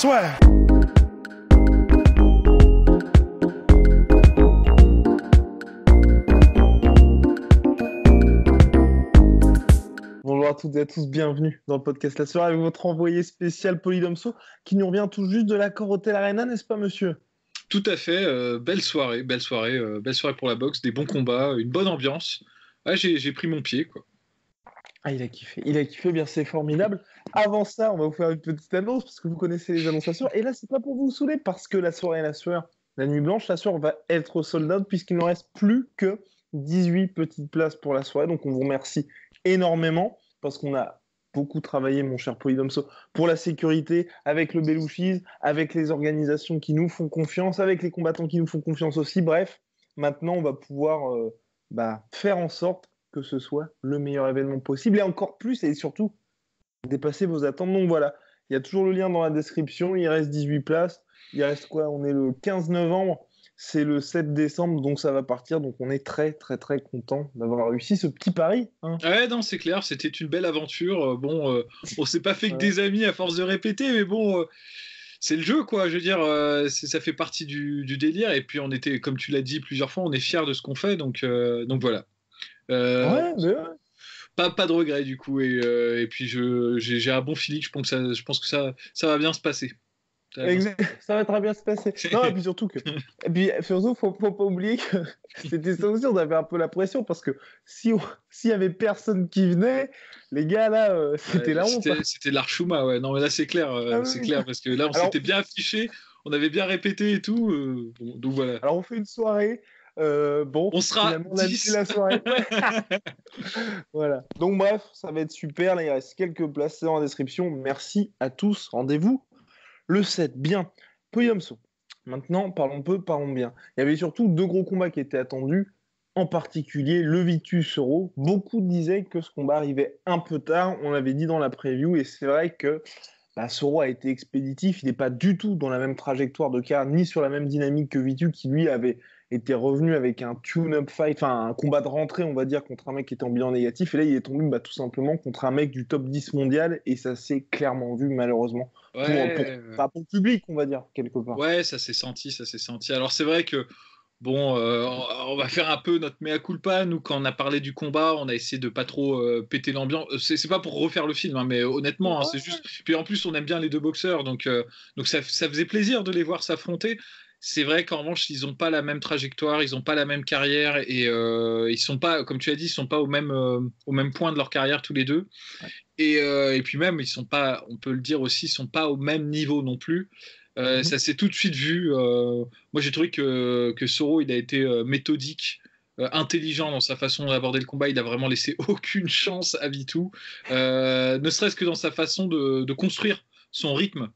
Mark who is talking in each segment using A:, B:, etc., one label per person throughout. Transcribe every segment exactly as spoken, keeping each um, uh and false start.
A: swear. Bonjour à toutes et à tous, bienvenue dans le podcast La Soirée avec votre envoyé spécial Polydomso qui nous revient tout juste de l'accord Hotel Arena, n'est-ce pas monsieur?
B: Tout à fait, euh, belle soirée, belle soirée, euh, belle soirée pour la boxe, des bons combats, une bonne ambiance. Ouais, j'ai, j'ai pris mon pied, quoi.
A: Ah, il a kiffé, il a kiffé, bien c'est formidable. Avant ça, on va vous faire une petite annonce parce que vous connaissez les annonciations. Et là, c'est pas pour vous saouler parce que la soirée La Sueur, la nuit blanche, La Sueur va être sold out puisqu'il ne reste plus que dix-huit petites places pour la soirée. Donc on vous remercie énormément parce qu'on a beaucoup travaillé, mon cher Polydomso, pour la sécurité, avec le Belouchiz, avec les organisations qui nous font confiance, avec les combattants qui nous font confiance aussi. Bref, maintenant, on va pouvoir euh, bah, faire en sorte que ce soit le meilleur événement possible et encore plus et surtout dépasser vos attentes. Donc voilà, il y a toujours le lien dans la description, il reste dix-huit places, il reste quoi? On est le quinze novembre, c'est le sept décembre, donc ça va partir, donc on est très très très content d'avoir réussi ce petit pari. Hein.
B: Ouais, non, c'est clair, c'était une belle aventure. Euh, Bon, euh, on s'est pas fait que
A: Ouais.
B: des amis à force de répéter, mais bon, euh, c'est le jeu, quoi. Je veux dire, euh, c'est, ça fait partie du, du délire. Et puis, on était, comme tu l'as dit plusieurs fois, on est fiers de ce qu'on fait, donc, euh, donc voilà. Euh,
A: Ouais, mais ouais.
B: pas, pas de regret, du coup. Et, euh, et puis, je, j'ai, j'ai un bon feeling, je pense que ça, je pense que ça, ça va bien se passer. Ça va bien se
A: Exact. Ça va très bien se passer. Non, et puis surtout que. Et puis surtout, faut, faut pas oublier que c'était ça aussi, on avait un peu la pression parce que si on... s'il y avait personne qui venait, les gars là, euh, c'était
B: Ouais,
A: la honte.
B: c'était, c'était l'Archuma, ouais. Non, mais là, c'est clair, euh,
A: Ah
B: c'est
A: oui.
B: clair, parce que là, on
A: Alors,
B: s'était bien affiché, on avait bien répété et tout. Euh, bon, donc voilà.
A: alors on fait une soirée. Euh, bon,
B: On sera
A: finalement, on annule
B: dix.
A: la soirée. Ouais. Voilà. Donc bref, ça va être super. Là, il reste quelques places dans la description. Merci à tous. Rendez-vous le sept. Bien. Polydomso. Maintenant, parlons peu, parlons bien. Il y avait surtout deux gros combats qui étaient attendus, en particulier le Vitus-Soro. Beaucoup disaient que ce combat arrivait un peu tard, on l'avait dit dans la preview, et c'est vrai que bah, Soro a été expéditif, il n'est pas du tout dans la même trajectoire de carrière, ni sur la même dynamique que Vitus, qui lui avait été revenu avec un tune-up fight, enfin un combat de rentrée, on va dire, contre un mec qui était en bilan négatif, et là il est tombé bah, tout simplement contre un mec du top dix mondial, et ça s'est clairement vu malheureusement, pour, pour,
B: Ouais,
A: pas pour le public, on va dire, quelque part.
B: ouais, ça s'est senti, ça s'est senti. Alors, c'est vrai que, bon, euh, on va faire un peu notre mea culpa. Nous, quand on a parlé du combat, on a essayé de pas trop euh, péter l'ambiance. C'est, c'est pas pour refaire le film, hein, mais honnêtement, hein, c'est
A: Ouais.
B: juste. Puis en plus, on aime bien les deux boxeurs, donc, euh, donc ça, ça faisait plaisir de les voir s'affronter. C'est vrai qu'en revanche, ils n'ont pas la même trajectoire, ils n'ont pas la même carrière et euh, ils sont pas, comme tu as dit, ils sont pas au même, euh, au même point de leur carrière tous les deux.
A: Ouais.
B: Et, euh, et puis même, ils sont pas, on peut le dire aussi, ils sont pas au même niveau non plus. Euh,
A: Mhm.
B: ça s'est tout de suite vu. Euh, moi, j'ai trouvé que, que Soro, il a été euh, méthodique, euh, intelligent dans sa façon d'aborder le combat. Il a vraiment laissé aucune chance à Vitou, euh, ne serait-ce que dans sa façon de, de construire son rythme.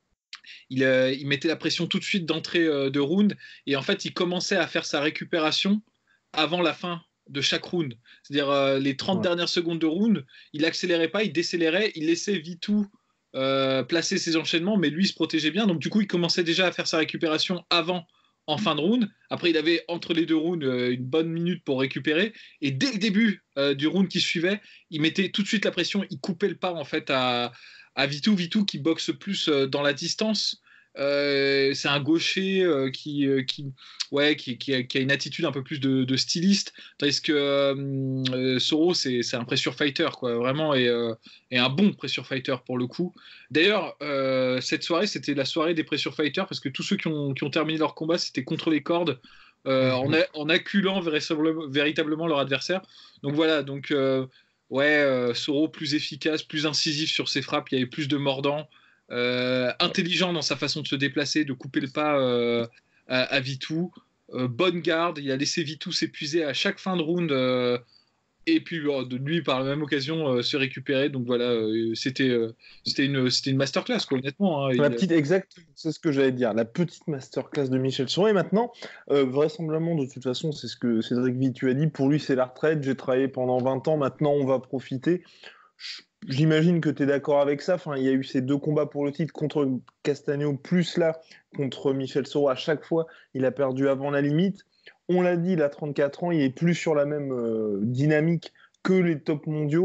B: Il, euh, il mettait la pression tout de suite d'entrée euh, de round et en fait, il commençait à faire sa récupération avant la fin de chaque round. C'est-à-dire euh, les trente
A: Ouais.
B: dernières secondes de round, il accélérait pas, il décélérait, il laissait Vitou euh, placer ses enchaînements, mais lui il se protégeait bien. Donc du coup, il commençait déjà à faire sa récupération avant, en fin de round. Après, il avait entre les deux rounds euh, une bonne minute pour récupérer. Et dès le début euh, du round qui suivait, il mettait tout de suite la pression, il coupait le pas en fait à, à Vitou. Vitou qui boxe plus euh, dans la distance. Euh, c'est un gaucher euh, qui, euh, qui, ouais, qui, qui, a, qui, a, une attitude un peu plus de, de styliste, tandis que euh, Soro, c'est, c'est un pressure fighter, quoi, vraiment, et, euh, et un bon pressure fighter pour le coup. D'ailleurs, euh, cette soirée, c'était la soirée des pressure fighters, parce que tous ceux qui ont, qui ont terminé leur combat, c'était contre les cordes, euh, mm-hmm. en, a, en acculant véritablement, véritablement leur adversaire. Donc voilà, donc euh, ouais, euh, Soro plus efficace, plus incisif sur ses frappes, il y avait plus de mordants. Euh, intelligent dans sa façon de se déplacer, de couper le pas euh, à, à Vitou, euh, bonne garde, il a laissé Vitou s'épuiser à chaque fin de round euh, et puis euh, de lui par la même occasion euh, se récupérer. Donc voilà, euh, c'était, euh, c'était, une, c'était une masterclass, quoi, honnêtement. Hein,
A: La
B: il...
A: petite, exact, c'est ce que j'allais dire, la petite masterclass de Michel Soro. Et maintenant, euh, vraisemblablement, de toute façon, c'est ce que Cédric Vitu a dit, pour lui c'est la retraite, j'ai travaillé pendant vingt ans, maintenant on va profiter. J'imagine que tu es d'accord avec ça. Enfin, il y a eu ces deux combats pour le titre contre Castagneo, plus là, contre Michel Soro. À chaque fois, il a perdu avant la limite. On l'a dit, il a trente-quatre ans, il est plus sur la même euh, dynamique que les top mondiaux.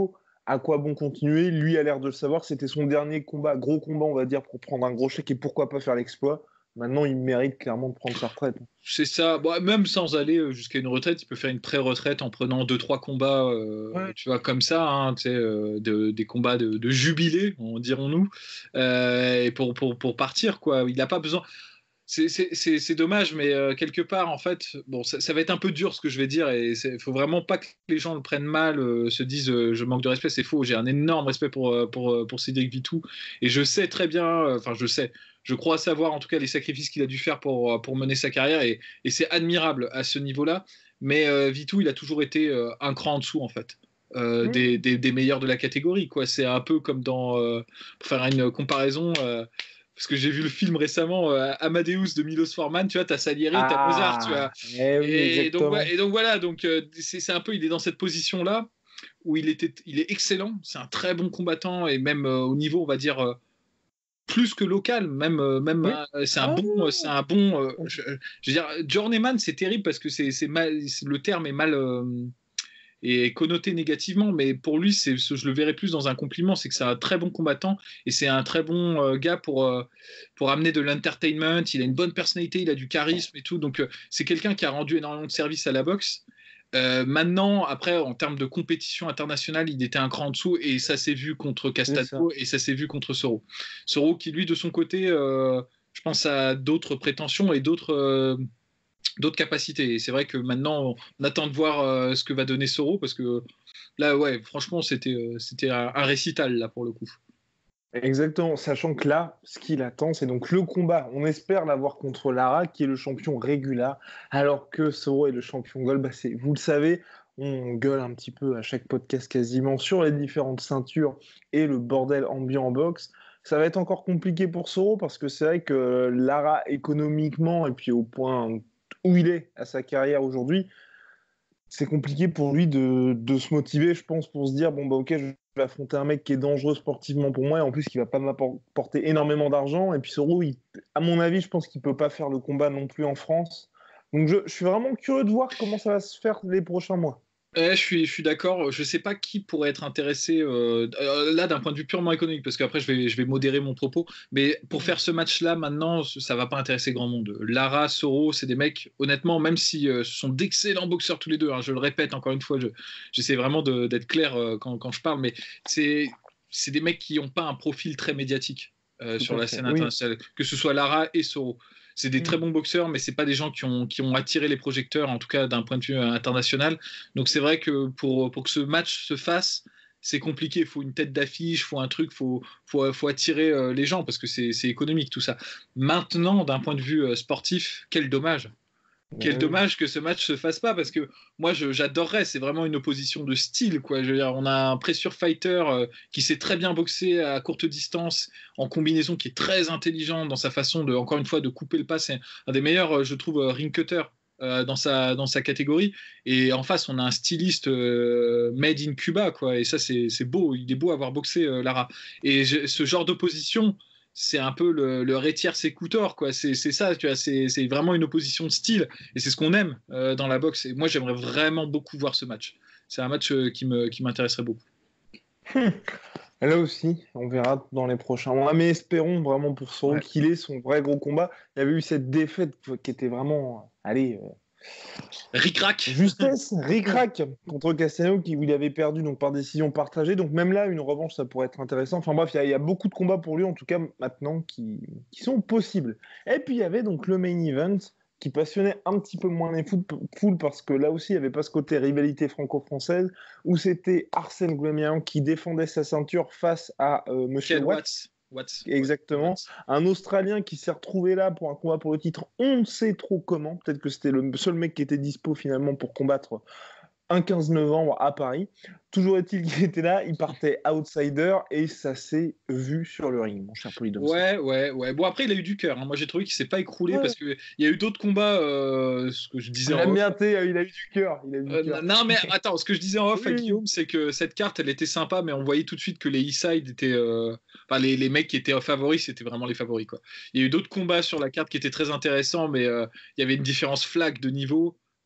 A: à quoi bon continuer? Lui a l'air de le savoir. C'était son dernier combat, gros combat, on va dire, pour prendre un gros chèque et pourquoi pas faire l'exploit. Maintenant, il mérite clairement de prendre sa retraite.
B: C'est ça. Bon, même sans aller jusqu'à une retraite, il peut faire une pré-retraite en prenant deux trois combats, euh,
A: Ouais.
B: tu vois, comme ça, hein, tu sais, euh, de, des combats de, de jubilé, dirons-nous, euh, et pour, pour, pour partir, quoi. Il n'a pas besoin. C'est, c'est, c'est, c'est dommage, mais euh, quelque part, en fait, bon, ça, ça va être un peu dur ce que je vais dire, et il faut vraiment pas que les gens le prennent mal, euh, se disent euh, je manque de respect, c'est faux. J'ai un énorme respect pour, euh, pour, euh, pour Cédric Vitou, et je sais très bien, enfin, euh, je sais, je crois savoir en tout cas les sacrifices qu'il a dû faire pour, euh, pour mener sa carrière, et, et c'est admirable à ce niveau-là. Mais euh, Vitou, il a toujours été euh, un cran en dessous, en fait. Euh, mmh. des, des, des meilleurs de la catégorie, quoi. C'est un peu comme dans, euh, pour faire une comparaison, euh, parce que j'ai vu le film récemment, euh, Amadeus de Milos Forman, tu vois, t'as Salieri, ah, t'as Mozart, tu vois.
A: Eh oui,
B: et, donc, et donc voilà, donc euh, c'est, c'est un peu, il est dans cette position-là où il, était, il est excellent, c'est un très bon combattant et même euh, au niveau, on va dire, euh, plus que local, même, euh, même oui. euh, c'est un ah, bon, c'est un bon. Euh, je, je veux dire, Journeyman, c'est terrible parce que c'est, c'est mal, c'est, le terme est mal. Euh, et connoté négativement, mais pour lui, c'est, je le verrais plus dans un compliment, c'est que c'est un très bon combattant et c'est un très bon euh, gars pour, euh, pour amener de l'entertainment, il a une bonne personnalité, il a du charisme et tout, donc euh, c'est quelqu'un qui a rendu énormément de service à la boxe. Euh, maintenant, après, en termes de compétition internationale, il était un cran en dessous et ça s'est vu contre Castato et ça s'est vu contre Soro. Soro qui, lui, de son côté, euh, je pense à d'autres prétentions et d'autres... Euh, d'autres capacités. Et c'est vrai que maintenant, on attend de voir euh, ce que va donner Soro, parce que là, ouais, franchement, c'était, euh, c'était un, un récital, là, pour le coup.
A: Exactement, sachant que là, ce qu'il attend, c'est donc le combat. On espère l'avoir contre Lara, qui est le champion régulier, alors que Soro est le champion gold. Bah, c'est, vous le savez, on gueule un petit peu à chaque podcast quasiment sur les différentes ceintures et le bordel ambiant en boxe. Ça va être encore compliqué pour Soro, parce que c'est vrai que Lara, économiquement, et puis au point où il est à sa carrière aujourd'hui, c'est compliqué pour lui de, de se motiver, je pense, pour se dire, bon, bah ok, je vais affronter un mec qui est dangereux sportivement pour moi, et en plus, qui va pas m'apporter énormément d'argent. Et puis, Soro, il, à mon avis, je pense qu'il peut pas faire le combat non plus en France. Donc, je, je suis vraiment curieux de voir comment ça va se faire les prochains mois.
B: Ouais, je suis, je suis d'accord. Je sais pas qui pourrait être intéressé euh, là d'un point de vue purement économique, parce qu'après je vais, je vais modérer mon propos. Mais pour faire ce match-là, maintenant, ça va pas intéresser grand monde. Lara, Soro, c'est des mecs, honnêtement, même si euh, ce sont d'excellents boxeurs tous les deux. Hein, je le répète encore une fois, je, j'essaie vraiment de, d'être clair euh, quand, quand je parle, mais c'est, c'est des mecs qui n'ont pas un profil très médiatique euh, sur la scène internationale, oui. Que ce soit Lara et Soro. C'est des très bons boxeurs, mais c'est pas des gens qui ont, qui ont attiré les projecteurs, en tout cas d'un point de vue international. Donc c'est vrai que pour, pour que ce match se fasse, c'est compliqué. Il faut une tête d'affiche, il faut un truc, il faut, faut, faut attirer euh, les gens parce que c'est, c'est économique tout ça. Maintenant, d'un point de vue euh, sportif, quel dommage. Quel ouais. dommage que ce match se fasse pas, parce que moi je, j'adorerais, c'est vraiment une opposition de style, quoi. Je veux dire, on a un pressure fighter euh, qui sait très bien boxer à courte distance, en combinaison, qui est très intelligent dans sa façon de, encore une fois, de couper le pas. C'est un des meilleurs, je trouve, ring cutter euh, dans, sa, dans sa catégorie. Et en face, on a un styliste euh, made in Cuba, quoi. Et ça, c'est, c'est beau, il est beau à avoir boxé, euh, Lara. Et je, ce genre d'opposition, c'est un peu le, le Retier Sécoutor, quoi. C'est, c'est ça, tu vois, c'est, c'est vraiment une opposition de style, et c'est ce qu'on aime euh, dans la boxe. Et moi, j'aimerais vraiment beaucoup voir ce match. C'est un match euh, qui, me, qui m'intéresserait beaucoup.
A: Hum. Là aussi, on verra dans les prochains mois. Mais espérons vraiment pour Soro ouais. qu'il ait son vrai gros combat. Il y avait eu cette défaite qui était vraiment... Allez... Euh...
B: Ric-rac.
A: Justesse, ric-rac contre Castellano, qui il avait perdu donc par décision partagée. Donc même là, une revanche, ça pourrait être intéressant. Enfin bref, il y, y a beaucoup de combats pour lui, en tout cas maintenant, qui, qui sont possibles. Et puis il y avait donc le main event qui passionnait un petit peu moins les foules, parce que là aussi, il n'y avait pas ce côté rivalité franco-française, où c'était Arsène Goulamirian qui défendait sa ceinture face à euh, Monsieur Watts.
B: Watts.
A: Exactement. Watts. Un Australien qui s'est retrouvé là pour un combat pour le titre, on ne sait trop comment. Peut-être que c'était le seul mec qui était dispo finalement pour combattre un quinze novembre à Paris. Toujours est-il qu'il était là, il partait outsider et ça s'est vu sur le ring, mon cher Polydome.
B: Ouais, ouais, ouais. Bon, après, il a eu du cœur. Hein. Moi, j'ai trouvé qu'il ne s'est pas écroulé ouais. parce qu'il y a eu d'autres combats, euh, ce que je disais
A: en
B: off.
A: Bien été, il a eu du cœur.
B: Euh, non, mais attends, ce que je disais en off oui. à Guillaume, c'est que cette carte, elle était sympa, mais on voyait tout de suite que les E-Side étaient. Euh... Enfin, les, les mecs qui étaient favoris, c'était vraiment les favoris, quoi. Il y a eu d'autres combats sur la carte qui étaient très intéressants, mais euh, il y avait une différence flag de niveau.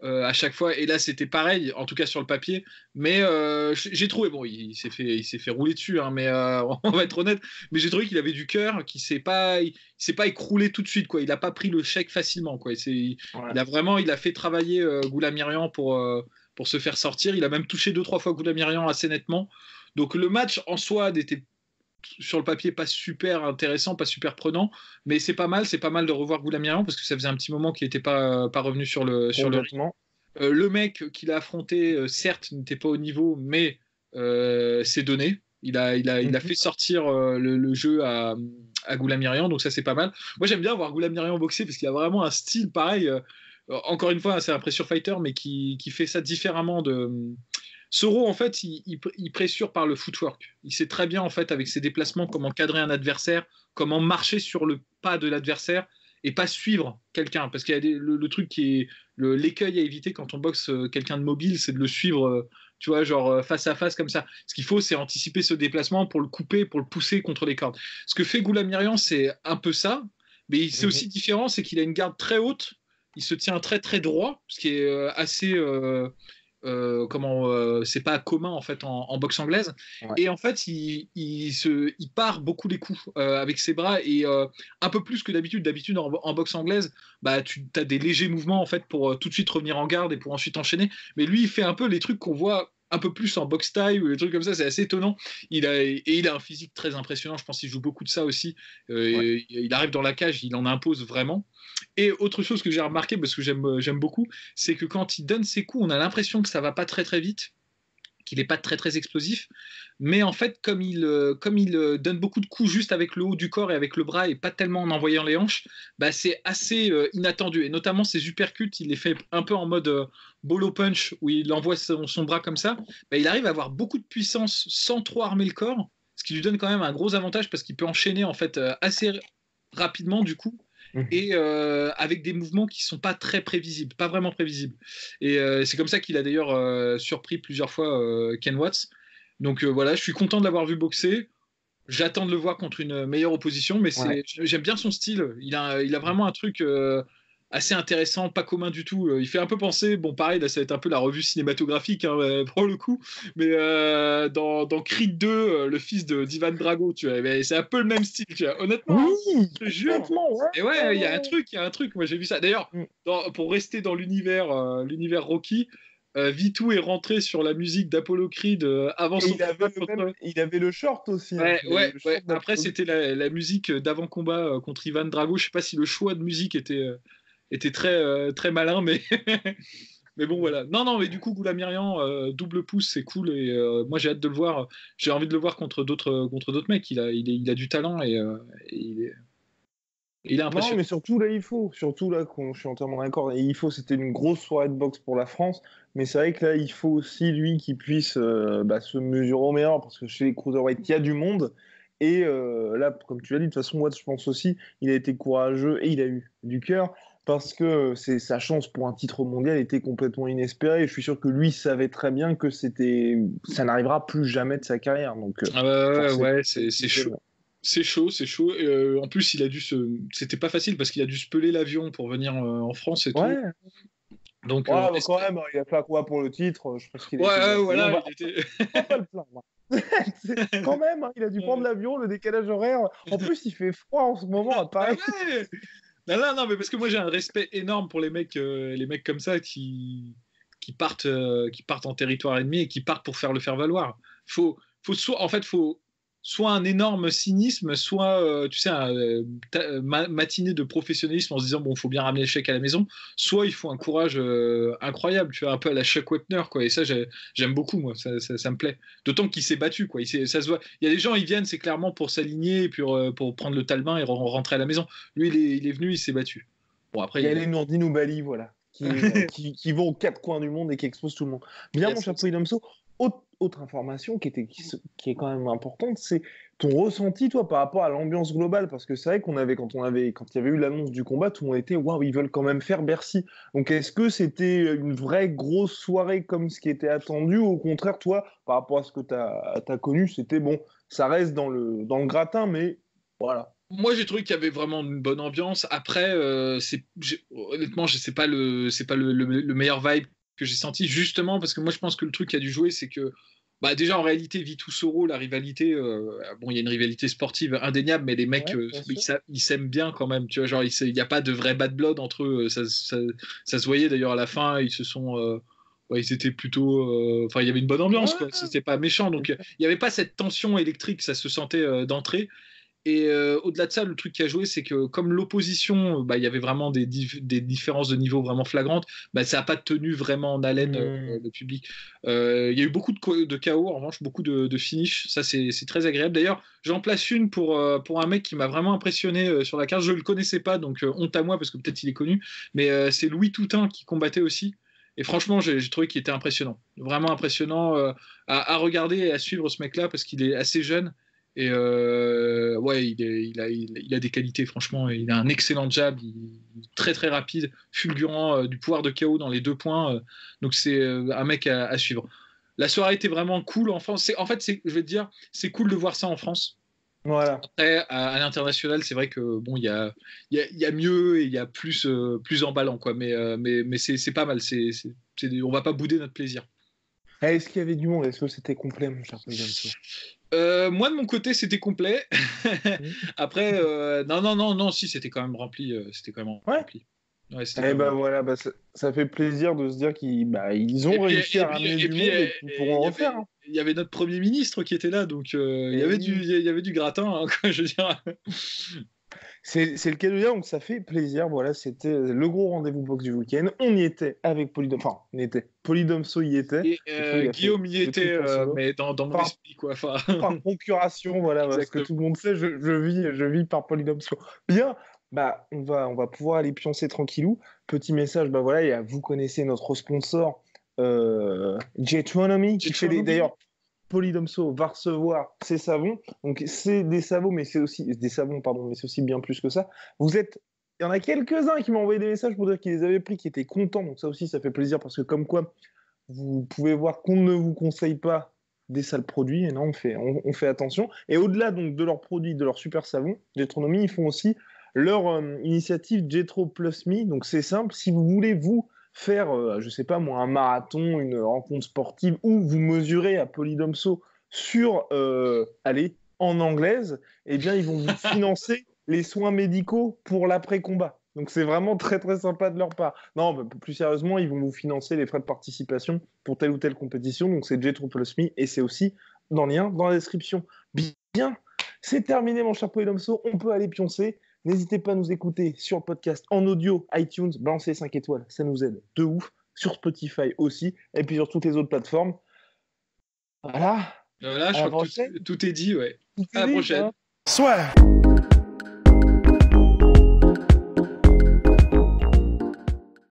B: euh, à chaque fois. Et là, c'était pareil, en tout cas sur le papier. Mais euh, j'ai trouvé, bon, il, il s'est fait, il s'est fait rouler dessus, hein, mais euh, on va être honnête. Mais j'ai trouvé qu'il avait du cœur, qu'il s'est pas, il, il s'est pas écroulé tout de suite, quoi. Il a pas pris le chèque facilement, quoi. C'est, il,
A: Ouais.
B: il a vraiment, il a fait travailler euh, Goulamirian pour euh, pour se faire sortir. Il a même touché deux trois fois Goulamirian assez nettement. Donc le match en soi n'était sur le papier pas super intéressant, pas super prenant, mais c'est pas mal, c'est pas mal de revoir Goulamirian parce que ça faisait un petit moment qu'il n'était pas, pas revenu sur le, sur le ring. Euh, le mec qu'il a affronté, euh, certes, n'était pas au niveau, mais euh, c'est donné. Il a, il, a, il a fait sortir euh, le, le jeu à, à Goulamirian, donc ça c'est pas mal. Moi j'aime bien voir Goulamirian boxer parce qu'il a vraiment un style pareil. Euh, encore une fois, c'est un pressure fighter, mais qui, qui fait ça différemment de. Soro, en fait, il, il, il pressure par le footwork. Il sait très bien, en fait, avec ses déplacements, comment cadrer un adversaire, comment marcher sur le pas de l'adversaire et pas suivre quelqu'un. Parce qu'il y a des, le, le truc qui est le, l'écueil à éviter quand on boxe quelqu'un de mobile, c'est de le suivre, tu vois, genre face à face comme ça. Ce qu'il faut, c'est anticiper ce déplacement pour le couper, pour le pousser contre les cordes. Ce que fait Goulamirian, c'est un peu ça, mais c'est mm-hmm. aussi différent, c'est qu'il a une garde très haute, il se tient très très droit, ce qui est assez... Euh, Euh, comment euh, c'est pas commun en fait en, en boxe anglaise ouais. Et en fait il, il, se, il part beaucoup les coups euh, avec ses bras et euh, un peu plus que d'habitude d'habitude en, en boxe anglaise bah tu as des légers mouvements en fait pour euh, tout de suite revenir en garde et pour ensuite enchaîner, mais lui il fait un peu les trucs qu'on voit un peu plus en boxe taille ou des trucs comme ça, c'est assez étonnant. Il a, et il a un physique très impressionnant, je pense qu'il joue beaucoup de ça aussi. Euh, ouais. Il arrive dans la cage, il en impose vraiment. Et autre chose que j'ai remarqué, parce que j'aime, j'aime beaucoup, c'est que quand il donne ses coups, on a l'impression que ça va pas très très vite, qu'il n'est pas très très explosif, mais en fait comme il, comme il donne beaucoup de coups juste avec le haut du corps et avec le bras et pas tellement en envoyant les hanches, bah c'est assez euh, inattendu, et notamment ses uppercuts, il les fait un peu en mode euh, bolo punch où il envoie son, son bras comme ça, bah, il arrive à avoir beaucoup de puissance sans trop armer le corps, ce qui lui donne quand même un gros avantage parce qu'il peut enchaîner en fait euh, assez rapidement du coup, et euh, avec des mouvements qui sont pas très prévisibles, pas vraiment prévisibles. Et euh, c'est comme ça qu'il a d'ailleurs euh, surpris plusieurs fois euh, Ken Watts. Donc euh, voilà, je suis content de l'avoir vu boxer. J'attends de le voir contre une meilleure opposition, mais c'est, ouais. j'aime bien son style. Il a, il a vraiment un truc euh, assez intéressant, pas commun du tout. Il fait un peu penser, bon pareil, là ça va être un peu la revue cinématographique hein, pour le coup, mais euh, dans, dans Creed deux, euh, le fils de d'Ivan Drago, tu vois, mais c'est un peu le même style, tu vois. Honnêtement,
A: oui,
B: hein, je te jure.
A: Ouais.
B: Et ouais, il y a un truc, il y a un truc. Moi j'ai vu ça. D'ailleurs, dans, pour rester dans l'univers, euh, l'univers Rocky. Euh, Vitou est rentré sur la musique d'Apollo Creed euh, avant
A: et
B: son
A: il avait, contre... même, il avait le short aussi.
B: Ouais,
A: hein.
B: ouais,
A: short
B: ouais. Après, c'était la, la musique d'avant-combat euh, contre Ivan Drago. Je sais pas si le choix de musique était, euh, était très, euh, très malin, mais... mais bon, voilà. Non, non, mais du coup, Goulamirian, euh, double pouce, c'est cool. Et euh, moi, j'ai hâte de le voir. J'ai envie de le voir contre d'autres, contre d'autres mecs. Il a, il, est, il a du talent et, euh, et il est... Il est impressionnant.
A: Non, mais surtout là, il faut. Surtout là, je suis entièrement d'accord. Et il faut, c'était une grosse soirée de boxe pour la France. Mais c'est vrai que là, il faut aussi, lui, qu'il puisse euh, bah, se mesurer au meilleur. Parce que chez les cruiserweight, il y a du monde. Et euh, là, comme tu l'as dit, de toute façon, Watts, je pense aussi, il a été courageux et il a eu du cœur. Parce que c'est, sa chance pour un titre mondial était complètement inespérée. Et je suis sûr que lui savait très bien que c'était, ça n'arrivera plus jamais de sa carrière. Donc, euh,
B: euh, ouais, c'est, c'est chaud. C'est chaud, c'est chaud. Euh, en plus, il a dû se. C'était pas facile parce qu'il a dû se peler l'avion pour venir euh, en France et
A: ouais.
B: tout. Donc,
A: ouais,
B: euh,
A: bah, quand même, il a fait quoi pour le titre. Je pense qu'il
B: ouais,
A: était...
B: voilà,
A: va...
B: il était.
A: On va pas le plaindre. Quand même, hein, il a dû prendre l'avion, le décalage horaire. En plus, il fait froid en ce moment à Paris.
B: Ah ouais non, non, non, mais parce que moi j'ai un respect énorme pour les mecs, euh, les mecs comme ça qui, qui partent, euh, qui partent en territoire ennemi et qui partent pour faire le faire valoir. Faut, faut soit, en fait, faut soit un énorme cynisme, soit, euh, tu sais, un euh, ma, matinée de professionnalisme en se disant bon, faut bien ramener le chèque à la maison. Soit il faut un courage euh, incroyable, tu vois, un peu à la Chuck Wepner, quoi. Et ça, j'ai, j'aime beaucoup, moi, ça, ça, ça me plaît. D'autant qu'il s'est battu, quoi. Il s'est, ça se voit. Il y a des gens, ils viennent, c'est clairement pour s'aligner, pour, euh, pour prendre le talbin et rentrer à la maison. Lui, il est, il est venu, il s'est battu. Bon, après,
A: il y a
B: il...
A: les Nourdine Bali, voilà, qui, euh, qui, qui vont aux quatre coins du monde et qui exposent tout le monde. Bien, yes, mon chapeau Idomso. Autre, autre information qui, était, qui, qui est quand même importante, c'est ton ressenti, toi, par rapport à l'ambiance globale, parce que c'est vrai qu'on avait, quand on avait, quand il y avait eu l'annonce du combat, tout le monde était, waouh, ils veulent quand même faire Bercy. Donc, est-ce que c'était une vraie grosse soirée comme ce qui était attendu, ou au contraire, toi, par rapport à ce que tu as connu, c'était bon, ça reste dans le, dans le gratin, mais voilà.
B: Moi, j'ai trouvé qu'il y avait vraiment une bonne ambiance. Après, euh, c'est, honnêtement, je sais pas le, c'est pas le, le, le meilleur vibe que j'ai senti, justement parce que moi, je pense que le truc qui a dû jouer, c'est que, bah, déjà en réalité, Vitou Soro, la rivalité, euh, bon, il y a une rivalité sportive indéniable, mais les mecs,
A: Ouais,
B: euh,
A: bien
B: ils,
A: sûr.
B: ils s'aiment bien quand même. Tu vois, genre, il n'y a pas de vrai bad blood entre eux. Ça, ça, ça se voyait d'ailleurs à la fin. Ils se sont, euh, ouais, ils étaient plutôt, euh, enfin, il y avait une bonne ambiance, quoi.
A: Ouais,
B: C'était pas méchant, donc il n'y avait pas cette tension électrique. Ça se sentait euh, d'entrée. Et euh, au-delà de ça, le truc qui a joué, c'est que comme l'opposition, bah, il y avait vraiment des, dif- des différences de niveau vraiment flagrantes, bah, ça n'a pas tenu vraiment en haleine euh,
A: mmh.
B: le public. Euh, Il y a eu beaucoup de, co- de K O, en revanche, beaucoup de, de finish. Ça, c'est c'est très agréable. D'ailleurs, j'en place une pour, euh, pour un mec qui m'a vraiment impressionné euh, sur la carte. Je ne le connaissais pas, donc euh, honte à moi, parce que peut-être il est connu. Mais euh, c'est Louis Toutain qui combattait aussi. Et franchement, j'ai j'ai trouvé qu'il était impressionnant. Vraiment impressionnant euh, à, à regarder et à suivre ce mec-là, parce qu'il est assez jeune. Et euh, ouais, il, est, il, a, il, il, a des qualités, franchement. Il a un excellent jab, il, très très rapide, fulgurant, euh, du pouvoir de K O dans les deux points. Euh, donc c'est euh, un mec à, à suivre. La soirée était vraiment cool en France. En fait, je vais te dire, c'est cool de voir ça en France.
A: Voilà.
B: Après, à, à l'international, c'est vrai que bon, il y a, y, a, y a mieux et il y a plus, euh, plus emballant, quoi. Mais, euh, mais, mais c'est pas mal. C'est, c'est, c'est, on va pas bouder notre plaisir.
A: Eh, est-ce qu'il y avait du monde? Est-ce que c'était complet, mon cher Polydomso?
B: Euh, moi de mon côté c'était complet.
A: Mmh.
B: Après euh, non non non non si c'était quand même rempli euh, c'était quand même
A: Ouais.
B: rempli. Ouais, c'était
A: Eh
B: quand même
A: ben
B: rempli.
A: voilà, bah, ça, ça fait plaisir de se dire qu'ils bah, ils
B: Et
A: ont
B: puis
A: réussi
B: et
A: à
B: puis
A: ramener
B: et
A: du
B: puis
A: monde
B: euh,
A: et qu'ils
B: et
A: pourront
B: il y
A: refaire.
B: avait
A: Hein.
B: il y avait notre premier ministre qui était là donc euh, il y
A: Et
B: avait du
A: oui.
B: il y avait du gratin hein, quoi, je veux dire.
A: C'est c'est le cas de dire, donc ça fait plaisir. Voilà, c'était le gros rendez-vous box du week-end. On y était avec Polydom. Enfin, on y était. Polydomso y était.
B: Et
A: Cette fois,
B: euh,
A: il a fait
B: Guillaume y
A: le
B: était
A: truc en
B: euh,
A: solo.
B: mais dans, dans mon
A: Par,
B: esprit quoi. Enfin
A: par procuration, voilà, parce que
B: exactement.
A: tout le monde sait, je, je vis, je vis par Polydomso. Bien, bah, on va, on va pouvoir aller pioncer tranquillou. Petit message, bah voilà, il y a, vous connaissez notre sponsor, euh, Jetronomy, qui fait les.
B: Jetronomy.
A: D'ailleurs, Polydomso va recevoir ses savons. Donc, c'est des savons, mais c'est aussi. Des savons, pardon, mais c'est aussi bien plus que ça. Vous êtes. Il y en a quelques-uns qui m'ont envoyé des messages pour dire qu'ils les avaient pris, qui étaient contents. Donc, ça aussi, ça fait plaisir parce que, comme quoi, vous pouvez voir qu'on ne vous conseille pas des sales produits. Et non, on fait, on, on fait attention. Et au-delà donc de leurs produits, de leurs super savons, Jetronomy, ils font aussi leur euh, initiative Jetro Plus Me. Donc, c'est simple. Si vous voulez, vous, faire, euh, je sais pas moi, un marathon, une rencontre sportive, ou vous mesurez à Polydomso sur, euh, allez, en anglaise, eh bien, ils vont vous financer les soins médicaux pour l'après-combat. Donc, c'est vraiment très, très sympa de leur part. Non, bah, plus sérieusement, ils vont vous financer les frais de participation pour telle ou telle compétition. Donc, c'est Jetro Plus Me, et c'est aussi dans le lien dans la description. Bien, c'est terminé, mon cher Polydomso. On peut aller pioncer. N'hésitez pas à nous écouter sur le podcast en audio, iTunes, balancez cinq étoiles, ça nous aide de ouf. Sur Spotify aussi, et puis sur toutes les autres plateformes. Voilà,
B: Voilà, je
A: à la
B: crois que
A: prochaine.
B: tout, tout est dit ouais.
A: Tout
B: À
A: est
B: la
A: dit,
B: prochaine.
A: hein. Soit.